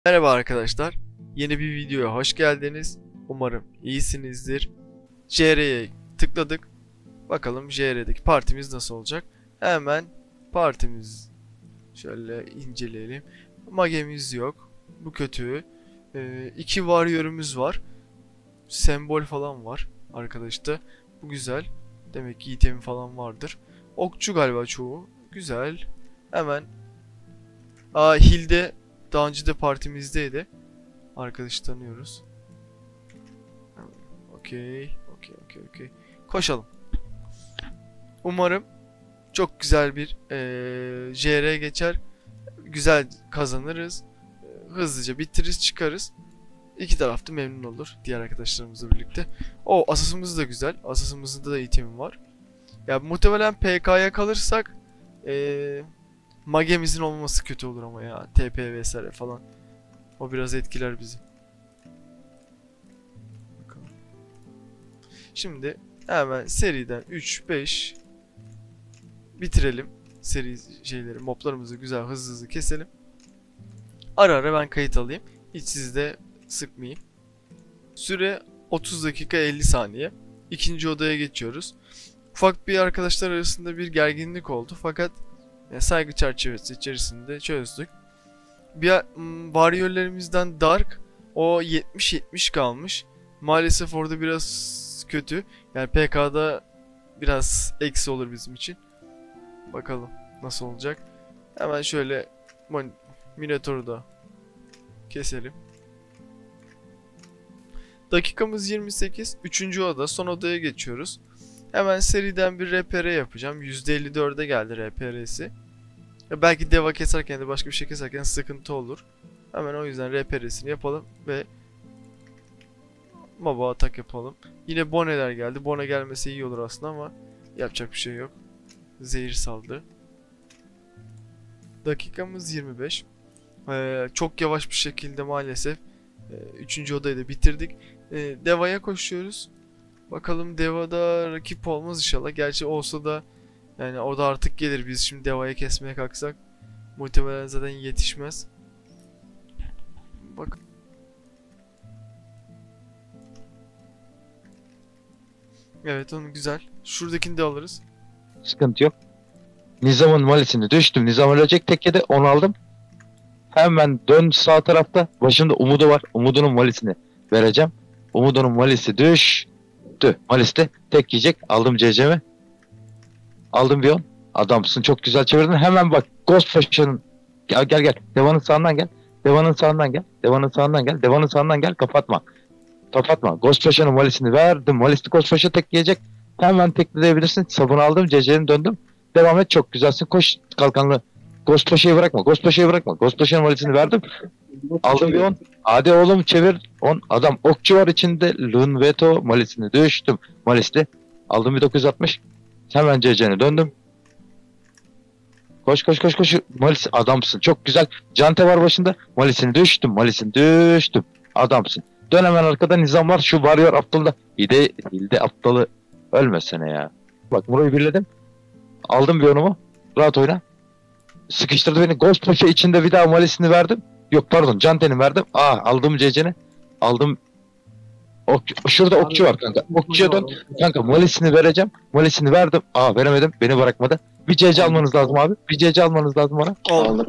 Merhaba arkadaşlar. Yeni bir videoya hoş geldiniz. Umarım iyisinizdir. JR'ye tıkladık. Bakalım JR'deki partimiz nasıl olacak. Hemen partimiz şöyle inceleyelim. Magemiz yok. Bu kötü. İki warrior'ımız var. Sembol falan var arkadaşlar. Bu güzel. Demek ki itemi falan vardır. Okçu galiba çoğu. Güzel. Hemen Hilde daha önce de partimizdeydi. Arkadaşı tanıyoruz. Okey. Koşalım. Umarım çok güzel bir JR geçer. Güzel kazanırız. Hızlıca bitiririz, çıkarız. İki taraf da memnun olur diğer arkadaşlarımızla birlikte. O asasımız da güzel. Asasımızda da itemim var. Ya muhtemelen PK'ya kalırsak magemizin olmaması kötü olur ama ya. TP vesaire falan. O biraz etkiler bizi. Bakalım. Şimdi hemen seriden 3-5 bitirelim. Seri şeyleri, moblarımızı güzel hızlı keselim. Ara ara ben kayıt alayım. Hiç sizi de sıkmayayım. Süre 30 dakika 50 saniye. İkinci odaya geçiyoruz. Ufak bir arkadaşlar arasında bir gerginlik oldu fakat saygı çerçevesi içerisinde çözdük. Bir warrior'lerimizden Dark o 70-70 kalmış. Maalesef orada biraz kötü. Yani PK'da biraz eksi olur bizim için. Bakalım nasıl olacak. Hemen şöyle Minotaur'u da keselim. Dakikamız 28. 3. oda, son odaya geçiyoruz. Hemen seriden bir RPR yapacağım. %54'e geldi RPR'si. Belki deva keserken de başka bir şey keserken sıkıntı olur. Hemen o yüzden RPR'sini yapalım ve moba atak yapalım. Yine boneler geldi. Bone gelmesi iyi olur aslında ama yapacak bir şey yok. Zehir saldı. Dakikamız 25. Çok yavaş bir şekilde maalesef 3. odayı da bitirdik. Deva'ya koşuyoruz. Bakalım Deva'da rakip olmaz inşallah. Gerçi olsa da yani o da artık gelir. Biz şimdi Deva'ya kesmeye kalksak muhtemelen zaten yetişmez. Bak. Evet, onu güzel. Şuradakini de alırız. Sıkıntı yok. Nizam'ın valisini düştüm. Nizam ölecek tekkede, onu aldım. Hemen dön sağ tarafta. Başında Umudu var. Umudu'nun valisini vereceğim. Umudu'nun valisi düştü. Valiste tek yiyecek. Aldım CC'mi. Aldım bir 10. Adamsın. Çok güzel çevirdin. Hemen bak. Ghost Potion'ın. Gel. Deva'nın sağından gel. Deva'nın sağından gel. Deva'nın sağından gel. Kapatma. Ghost Potion'ın valisini verdim. Valisli Ghost Potion tek yiyecek. Hemen tekleyebilirsin. Sabun aldım. CC'ni döndüm. Devam et. Çok güzelsin. Koş kalkanlı. Ghost Potion'u bırakma. Ghost Potion'un valisini verdim. Aldım bir 10. Hadi oğlum çevir. 10. Adam okçu var içinde. Lunveto valisini düştüm. Valisli. Aldım bir 960. Hemen CC'ni döndüm. Koş. Malis adamsın. Çok güzel. Cante var başında. Malisini düştüm. Adamsın. Dön hemen arkada Nizam var. Şu varıyor aptalda. Hilde aptalı ölmesene ya. Bak burayı birledim. Aldım bir onumu. Rahat oyna. Sıkıştırdı beni. Ghost Potion içinde bir daha Malisini verdim. Yok pardon. Cante'ni verdim. Aldım CC'ni. Aldım. Şurada okçu var kanka. Okçuya dön. Kanka Malisini vereceğim. Malisini verdim. Veremedim. Beni bırakmadı. Bir CC almanız lazım abi. Bir CC almanız lazım bana. Aldım.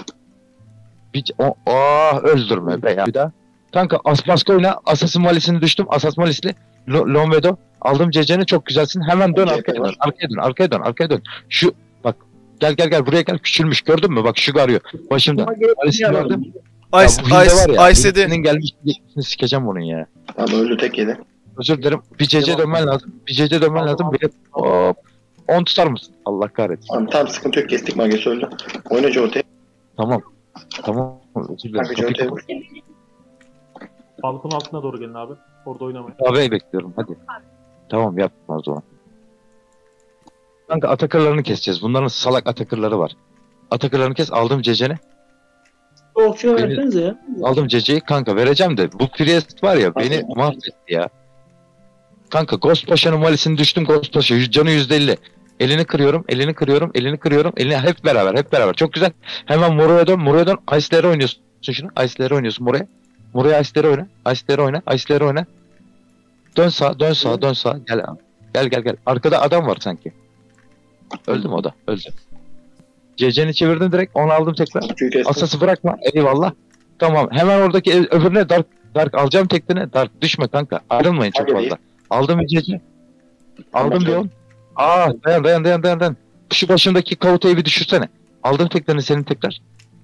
Öldürme be ya. Bir daha. Kanka Asbaska oyna. Asas'ın Malisini düştüm. Asas Malisli. Lonvedo. Aldım CC'ni. Çok güzelsin. Hemen dön arkaya dön. Şu bak. Gel buraya gel. Küçülmüş. Gördün mü? Bak şu garıyor. Başımda. Malisini verdim. Ice'de. Senin gelmiş geçmişini sikeceğim bunun ya. Abi öldü tek yedi. Özür dilerim. Bir CC dönmen lazım. Bir hop. 10 tutar mısın? Allah kahretsin. Tamam sıkıntı yok, kestik magesi öldü. Oyna Jorte'ye. Tamam. Özür dilerim. Jorte'ye vur. Balkon altına doğru gelin abi. Orada oynamayın. Abi bekliyorum hadi. Tamam yapma o zaman. Kanka atakırlarını keseceğiz. Bunların salak atakırları var. Atakırlarını kes. Aldım CC'ni. Okçuya versenize ya. Aldım CC'yi kanka vereceğim de. Bu Priest var ya beni mahvetti ya. Kanka Ghost Potion'un valisini düştüm. Ghost Potion canı %50. Elini kırıyorum. Elini hep beraber. Çok güzel. Hemen Moro'ya dön. Ice'lere oynuyorsun. şunu. Ice'leri oynuyorsun buraya. Buraya Ice'leri oyna. Ice'leri oyna. Ice'leri oyna. Dön sağa, dön sağa, dön sağa. Gel abi. Gel. Arkada adam var sanki. Öldü mü o da? Öldü. CC'ni çevirdim direkt. Onu aldım tekrar. Okçuyu kestim. Asası bırakma. Eyvallah. Tamam. Hemen oradaki öbürüne Dark alacağım tekne. Dark düşme kanka. Ayrılmayın çok Hadi fazla. Aldım bir CC. Aldım bir Tamam. 10. Dayan. Şu başındaki kavutayı bir düşürsene. Aldım teknerini senin tekrar.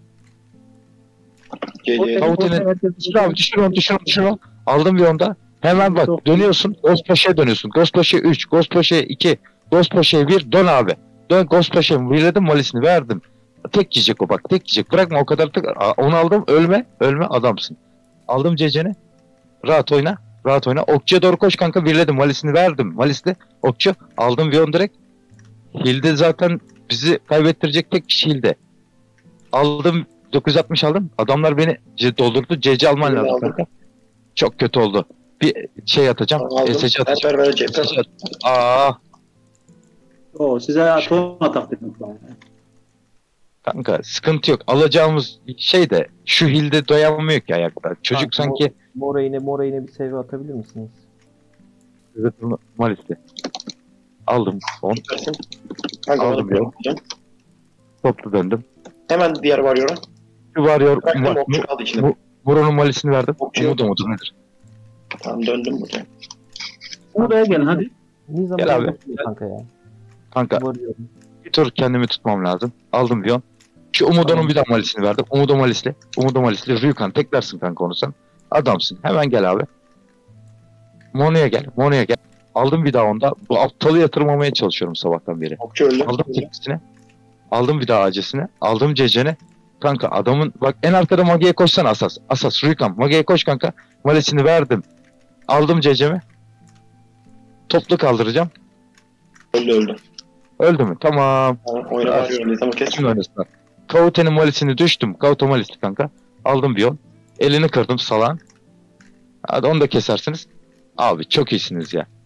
Gece. Kavutayı düşür onu. Aldım bir onda. Hemen bak dönüyorsun. Ghost Paşa'ya dönüyorsun. Ghost Paşa 3, Ghost Paşa 2, Ghost Paşa 1. Dön abi. Dön Ghost Paşa'ya. Birledim malisini verdim. Tek yiyecek o bak. Tek yiyecek. Bırakma o kadar tek. Onu aldım. Ölme adamsın. Aldım CC'ni. Rahat oyna. Okçuya doğru koş kanka. Birledim. Malisini verdim. Malisli. Okçu. Aldım bir on direkt. Hilde zaten bizi kaybettirecek tek kişi Hilde. Aldım. 960 aldım. Adamlar beni doldurdu. CC alman Hilde lazım aldım. kanka. Çok kötü oldu. Bir şey atacağım. Aldım. SC atacağım. Cepher ver cepher. Aa O size ton atak dedim. kanka sıkıntı yok. Alacağımız şey de şu Hilde dayanmıyor ki ayakta. Çocuk Kanka, sanki Moray'ine bir seviye atabilir misiniz? Malisli. Aldım. 10. Versin. Kanka Aldım bana ya. bakacağım. Toplu döndüm. Hemen diğer varıyorum. Şu varıyor. Bıraktım okçu kaldı içinde. Buranın malisini verdim. Okçu yok. Umudu nedir? Tamam döndüm buraya. Buraya gelin hadi. Nizam Gel abi. kanka ya. Kanka Varıyorum. bir tur kendimi tutmam lazım. Aldım bir 10. Şu Umudon'un Tamam. bir daha malisini verdim. Umudu malisli. Rüykan teklersin kanka onu sen. Adamsın. Hemen gel abi. Mono'ya gel. Aldım bir daha onda. Bu aptalı yatırmamaya çalışıyorum sabahtan beri. Okçu öldü. Aldım teklisini. Aldım bir daha acesini. Aldım ceceni. Kanka adamın bak en arkada Mage'ye koşsana Asas. Asas Rüykan. Mage'ye koş kanka. Malisini verdim. Aldım cecemi. Toplu kaldıracağım. Öldü. Öldü mü? Tamam. Tamam oyuna varıyorum. Ne zaman kes. Kim oynasın? Kavute'nin malisini düştüm. Kavute malisli kanka. Aldım bir on. Elini kırdım salan. Hadi onu da kesersiniz. Abi çok iyisiniz ya.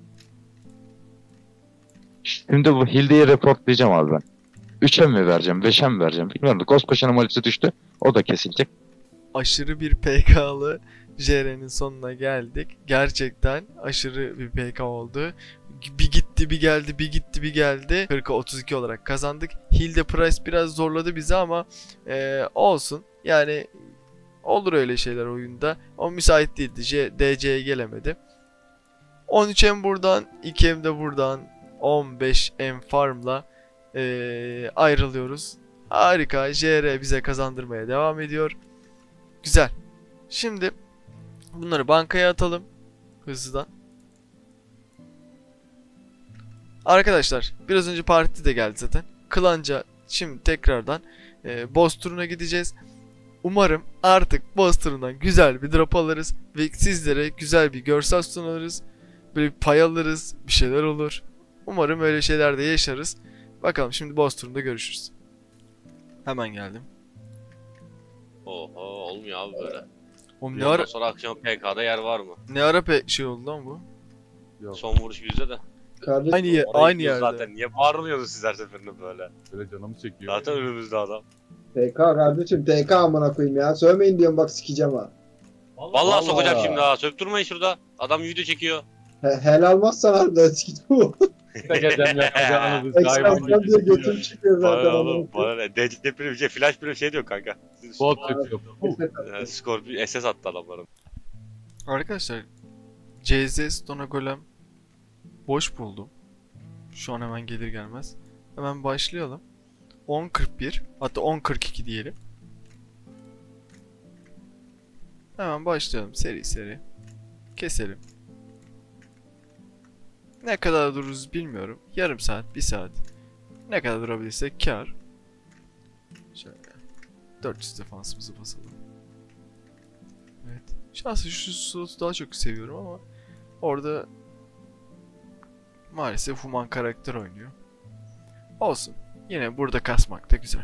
Şimdi bu Hilde'yi reportlayacağım abi ben. 3'e mi vereceğim, 5'e mi vereceğim bilmiyorum. Gospaşa'nın malisi düştü. O da kesilecek. Aşırı bir PK'lı JR'nin sonuna geldik. Gerçekten aşırı bir PK oldu. Bir gitti bir geldi, bir gitti bir geldi. 40'a 32 olarak kazandık. Hilde Price biraz zorladı bizi ama olsun. Yani olur öyle şeyler oyunda. O müsait değildi. DC'ye gelemedi. 13M buradan, 2M de buradan 15M farmla ayrılıyoruz. Harika. JR bize kazandırmaya devam ediyor. Güzel. Şimdi bunları bankaya atalım. Hızlıdan. Arkadaşlar biraz önce parti de geldi zaten. Klanca şimdi tekrardan boss turuna gideceğiz. Umarım artık boss turundan güzel bir drop alırız. Ve sizlere güzel bir görsel sunarız. Böyle bir pay alırız. Bir şeyler olur. Umarım öyle şeyler de yaşarız. Bakalım şimdi boss turunda görüşürüz. Hemen geldim. Oho olmuyor abi böyle. Oğlum Bir ondan sonra akşam PK'da yer var mı? ne ara şey oldu lan bu? Son vuruş bizde de. Kardeş Aynı yer, Orayı aynı gidiyoruz yerde. Zaten niye bağırmıyorsunuz siz her seferinde böyle? Böyle canımı çekiyor. Zaten önümüzde adam. TK kardeşim TK amına koyayım ya. Sövmeyin diyorum bak sikeceğim ha. Vallahi sokacağım şimdi ha. Söktürmeyin şurada. Adam video çekiyor. Helal almazsan harbiden sikeceğim. Tekeceğim yapacağınızı hayvan Ekspansyon diye gibi. götüm çıkıyor Bana zaten. ne amına oğlum? Bana ne? DC prim şey flash prim şey diyor kanka. Bot çekiyor. Scorpion SS attı adamların. Arkadaşlar CZ Stone Golem boş buldum. Şu an hemen gelir gelmez. Hemen başlayalım. 10.41 hatta 10.42 diyelim. Hemen başlayalım seri seri. Keselim. Ne kadar dururuz bilmiyorum. Yarım saat, bir saat. Ne kadar durabilirsek kar. Şöyle 400 defansımızı basalım. Evet. Şahsen şu slotu daha çok seviyorum ama orada maalesef human karakter oynuyor. Olsun. Yine burada kasmak da güzel.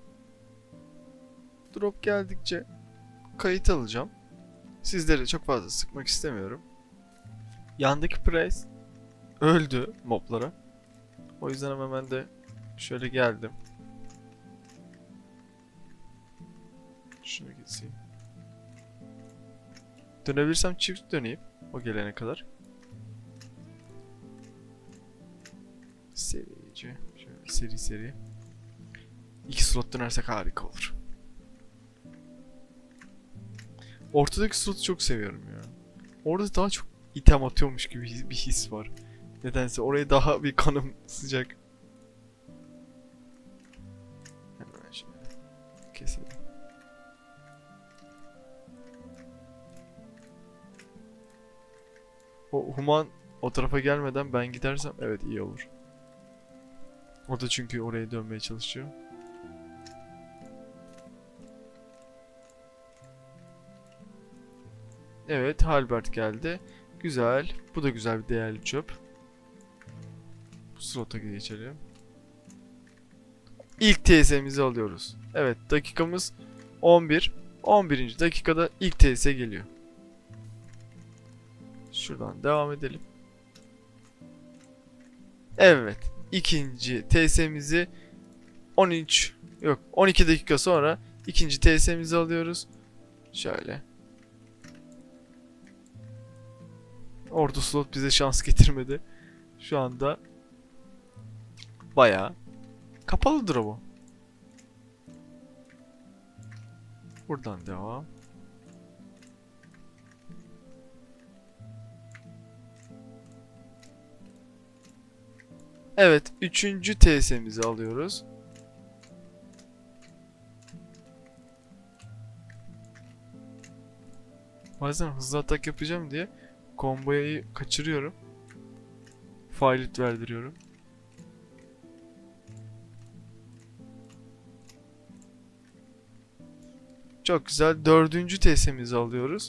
Drop geldikçe kayıt alacağım. Sizleri çok fazla sıkmak istemiyorum. Yandaki price öldü moblara. O yüzden hemen de şöyle geldim. Şunu geçeyim. Dönebilirsem çift döneyim. O gelene kadar. Serice. Şöyle seri. 2 slot dönersek harika olur. Ortadaki slotu çok seviyorum ya. Orada daha çok item atıyormuş gibi bir his var. Nedense oraya daha bir kanım sıcak. Hemen şöyle keselim. O Human o tarafa gelmeden ben gidersem evet iyi olur. O da çünkü oraya dönmeye çalışıyor. Evet, Halbert geldi. Güzel. Bu da güzel bir değerli çöp. Bu slota geçelim. İlk TS'mizi alıyoruz. Evet, dakikamız 11. 11. dakikada ilk TS geliyor. Şuradan devam edelim. Evet, ikinci TS'mizi 12 dakika sonra ikinci TS'mizi alıyoruz. Şöyle. Ordu slot bize şans getirmedi. Şu anda bayağı kapalıdır bu. Buradan devam. Evet, 3. TS'mizi alıyoruz. Bazen hızlı atak yapacağım diye komboyu kaçırıyorum. Failit verdiriyorum. Çok güzel. 4. TS'mizi alıyoruz.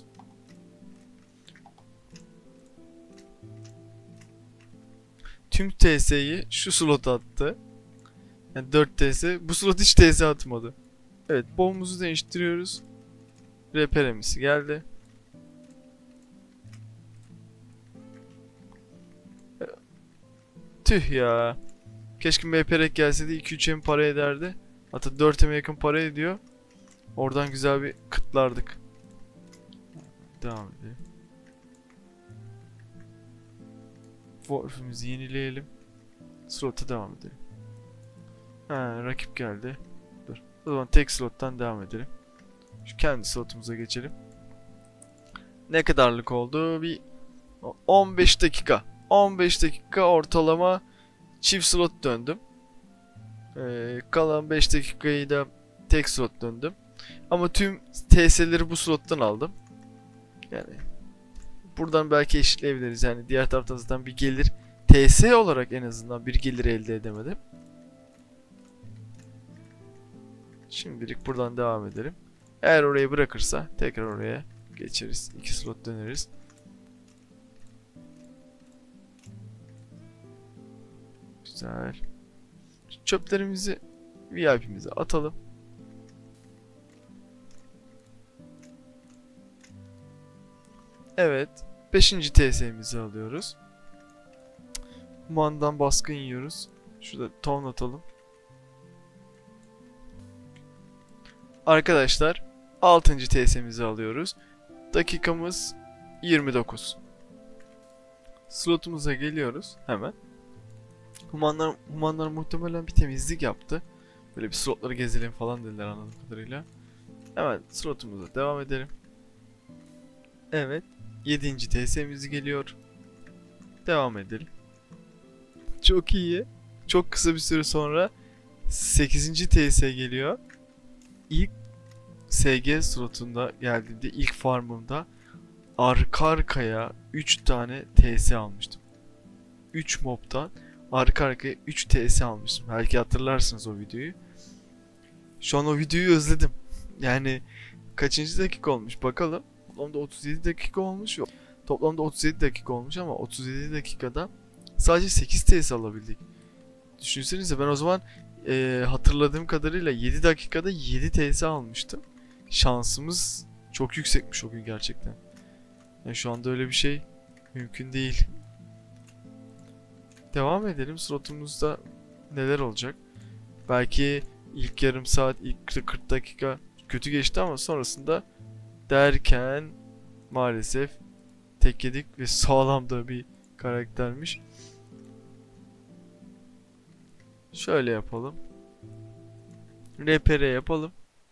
Tüm TS'yi şu slota attı. Yani 4 TS. Bu slot hiç TS atmadı. Evet, bombumuzu değiştiriyoruz. Reperemisi geldi. Tüh ya. Keşke MPRek gelseydi 2-3 para ederdi. Hatta 4'e yakın para ediyor. Oradan güzel bir kıtlardık. Devam edelim. Wolf'imizi yenileyelim. Slot'a devam edelim. Ha, rakip geldi. Dur. O zaman tek slot'tan devam edelim. Şu kendi slotumuza geçelim. Ne kadarlık oldu? Bir 15 dakika. 15 dakika ortalama çift slot döndüm. Kalan 5 dakikayı da tek slot döndüm. Ama tüm TS'leri bu slottan aldım. Yani buradan belki eşitleyebiliriz. Yani diğer taraftan zaten bir gelir TS olarak en azından bir gelir elde edemedim. Şimdilik buradan devam edelim. Eğer orayı bırakırsa tekrar oraya geçeriz. 2 slot döneriz. Güzel. Çöplerimizi VIP'mize atalım. Evet. 5. TS'mizi alıyoruz. Human'dan baskın yiyoruz. Şurada ton atalım. Arkadaşlar 6. TS'mizi alıyoruz. Dakikamız 29. Slotumuza geliyoruz hemen. Humanlar muhtemelen bir temizlik yaptı. Böyle bir slotları gezelim falan dediler anladığım kadarıyla. Hemen slotumuza devam edelim. Evet. 7. TS'miz geliyor. Devam edelim. Çok iyi. Çok kısa bir süre sonra 8. TS geliyor. İlk SG slotunda geldiğinde ilk farmımda arka arkaya 3 tane TS almıştım. 3 mob'tan arka arkaya 3 TS almıştım. Belki hatırlarsınız o videoyu. Şu an o videoyu özledim. Yani kaçıncı dakika olmuş bakalım. Toplamda 37 dakika olmuş. Yok. Toplamda 37 dakika olmuş ama 37 dakikada sadece 8 TS alabildik. Düşünsenize ben o zaman hatırladığım kadarıyla 7 dakikada 7 TS almıştım. Şansımız çok yüksekmiş o gün gerçekten. Yani şu anda öyle bir şey mümkün değil. Devam edelim. Slotumuzda neler olacak? Belki ilk yarım saat, ilk 40 dakika kötü geçti ama sonrasında derken Maalesef tek yedik ve sağlam da bir karaktermiş. Şöyle yapalım. RPR yapalım.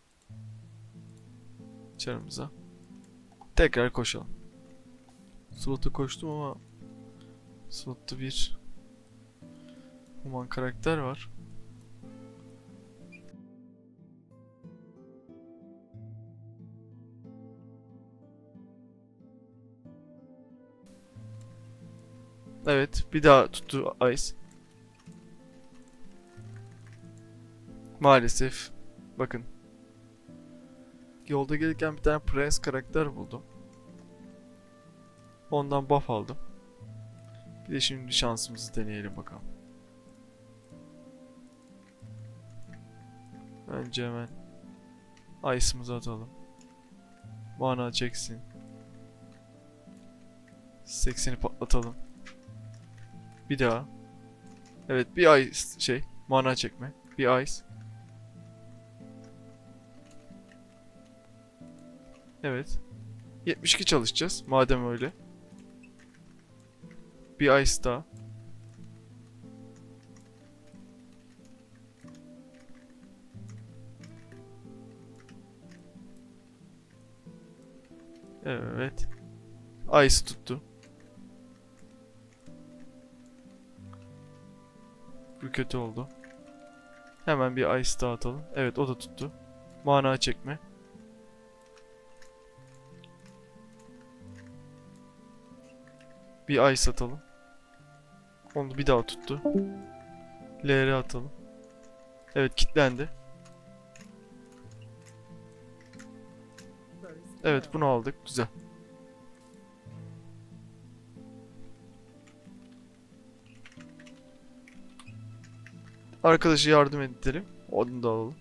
Çarımıza. Tekrar koşalım. Slot'a koştum ama slotta bir human karakter var. Evet, bir daha tuttu Ice. Maalesef. Bakın. Yolda gelirken bir tane Prince karakter buldum. Ondan buff aldım. Bir de şimdi şansımızı deneyelim bakalım. Önce hemen Ice'ımızı atalım. Mana çeksin. 80'i patlatalım. Bir daha. Evet, bir ice mana çekme. Bir ice. Evet. 72 çalışacağız madem öyle. Bir ice daha. Evet. Ice tuttu. Bu kötü oldu. Hemen bir ice daha atalım. Evet, o da tuttu. Mana çekme. Bir ice atalım. Onu bir daha tuttu. LR atalım. Evet, kilitlendi. Evet, bunu aldık. Güzel. Arkadaşı yardım edelim. Onu da alalım.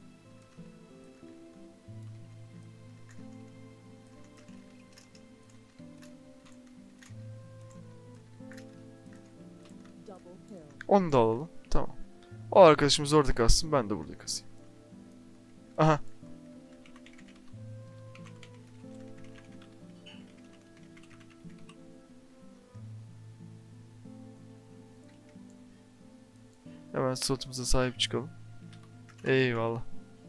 Onu da alalım. Tamam. O arkadaşımız orada kalsın. Ben de burada kasayım. Aha. Hemen slotumuza sahip çıkalım. Eyvallah.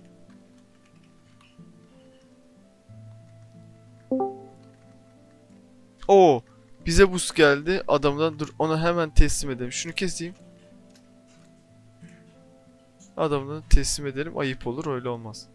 Oo, bize boost geldi adamdan. Dur, onu hemen teslim edelim. Şunu keseyim. Adamdan teslim edelim. Ayıp olur, öyle olmaz.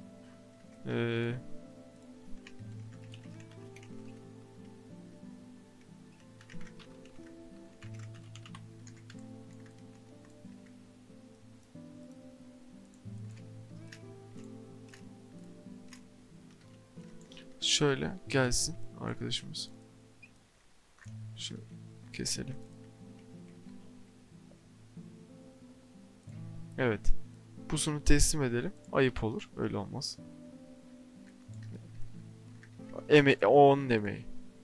Şöyle gelsin arkadaşımız. Şunu keselim. Evet. Pusunu teslim edelim. Ayıp olur. Öyle olmaz. O onun emeği.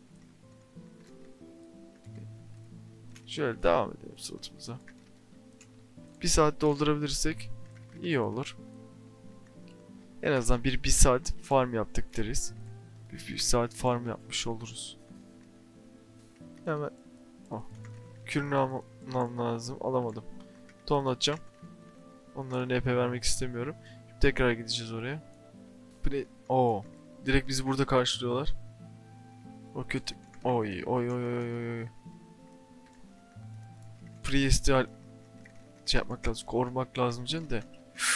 Şöyle devam edelim slotumuza. Bir saat doldurabilirsek iyi olur. En azından bir saat farm yaptık deriz. Bir saat farm yapmış oluruz. Hemen kürünü almam lazım. Alamadım. Tonlatacağım. Onlara NP vermek istemiyorum. Tekrar gideceğiz oraya. Direkt bizi burada karşılıyorlar. O kötü. Oy. Priest'i yapmak lazım. Korumak lazım canım de.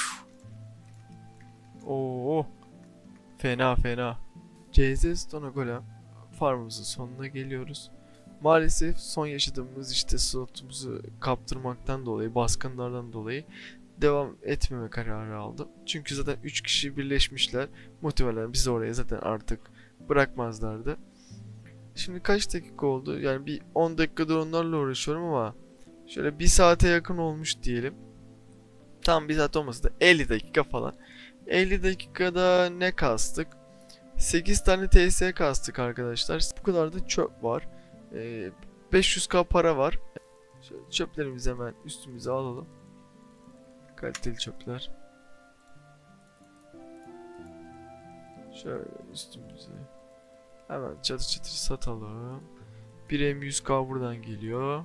Oo. Fena. CZ Stone Golem farmımızın sonuna geliyoruz. Maalesef son yaşadığımız slotumuzu kaptırmaktan dolayı, baskınlardan dolayı devam etmeme kararı aldım. Çünkü zaten 3 kişi birleşmişler. Muhtemelen bizi oraya zaten artık bırakmazlardı. Şimdi kaç dakika oldu? Yani bir 10 dakikadır onlarla uğraşıyorum ama şöyle 1 saate yakın olmuş diyelim. Tam 1 saat olmasa da 50 dakika falan. 50 dakikada ne kastık? 8 tane TS kastık arkadaşlar. Bu kadar da çöp var. 500k para var. Şöyle çöplerimizi hemen üstümüze alalım. Kaliteli çöpler. Şöyle üstümüze Hemen çatır çatır satalım. 1M 100k buradan geliyor.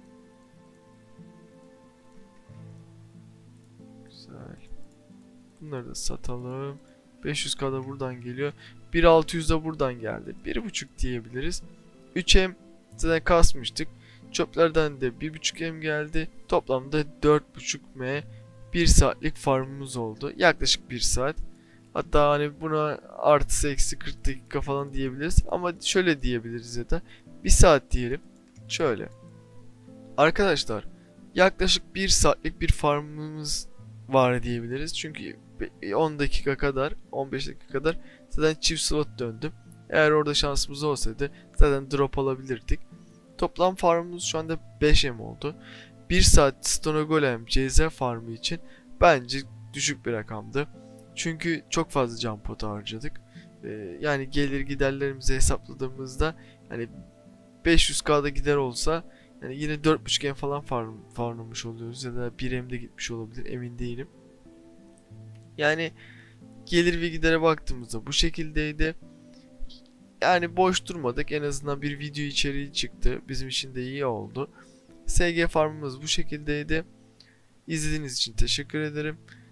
Güzel. Bunları da satalım. 500k da buradan geliyor. 1.600 da buradan geldi. 1.5 diyebiliriz. 3M zaten kasmıştık. Çöplerden de 1.5M geldi. Toplamda 4.5M 1 saatlik farmımız oldu. Yaklaşık 1 saat. Hatta hani buna artısı eksi 40 dakika falan diyebiliriz. Ama şöyle diyebiliriz ya da 1 saat diyelim. Şöyle. Arkadaşlar yaklaşık 1 saatlik bir farmımız var diyebiliriz. Çünkü 10 dakika kadar 15 dakika kadar zaten çift slot döndüm. Eğer orada şansımız olsaydı zaten drop alabilirdik. Toplam farmımız şu anda 5M oldu. 1 saat Stone Golem CZ farmı için bence düşük bir rakamdı. Çünkü çok fazla can potu harcadık. Yani gelir giderlerimizi hesapladığımızda yani 500k'da gider olsa yani yine 4.5M falan farmlamış oluyoruz ya da 1M'de gitmiş olabilir, emin değilim. Yani gelir ve gidere baktığımızda bu şekildeydi. Yani boş durmadık, en azından bir video içeriği çıktı, bizim için de iyi oldu. SG farmımız bu şekildeydi. İzlediğiniz için teşekkür ederim.